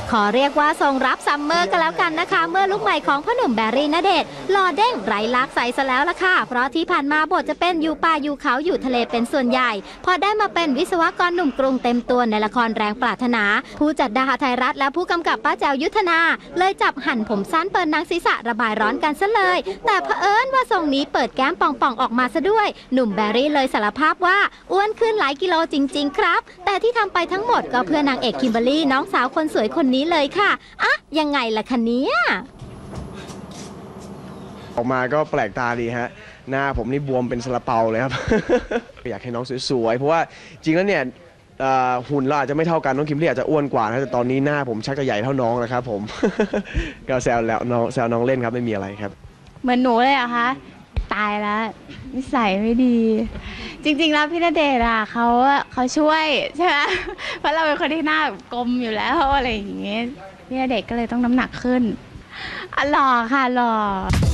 ขอเรียกว่าทรงรับซัมเมอร์กันแล้วกันนะคะเมื่อลูกใหม่ของพ่อหนุ่มแบรี่ณเดชน์หล่อเด้งไร้ลักใสซะแล้วล่ะค่ะเพราะที่ผ่านมาบทจะเป็นอยู่ป่าอยู่เขาอยู่ทะเลเป็นส่วนใหญ่พอได้มาเป็นวิศวกรหนุ่มกรุงเต็มตัวในละครแรงปรารถนาผู้จัดดาราไทยรัฐและผู้กำกับป้าแจ๋วยุทธนาเลยจับหั่นผมสั้นเปิดหนังศีรษะระบายร้อนกันซะเลยแต่เผอิญว่าทรงนี้เปิดแก้มป่องๆออกมาซะด้วยหนุ่มแบรี่เลยสารภาพว่าอ้วนขึ้นหลายกิโลจริงๆครับแต่ที่ทำไปทั้งหมดก็เพื่อนางเอกคิมเบอรรี่น้องสาวคนสวยคนนี้เลยค่ะอะยังไงล่ะคะเนี่ยออกมาก็แปลกตาดีฮะหน้าผมนี่บวมเป็นซาลาเปาเลยครับ อยากให้น้องสวยๆเพราะว่าจริงแล้วเนี่ยหุ่นเราอาจจะไม่เท่ากันน้องคิมลี่อาจจะอ้วนกว่านะแต่ตอนนี้หน้าผมชักจะใหญ่เท่าน้องแล้วครับผม ก็แซวแล้วน้องเล่นครับไม่มีอะไรครับเหมือนหนูเลยเหรอคะตายแล้วนิสัยไม่ดี จริงๆแล้วพี่ณเดชน์อะเขาช่วยใช่ไหมเพราะเราเป็นคนที่หน้ากลมอยู่แล้วอะไรอย่างเงี้ยพี่ณเดชน์ก็เลยต้องน้ำหนักขึ้นหล่อค่ะหล่อ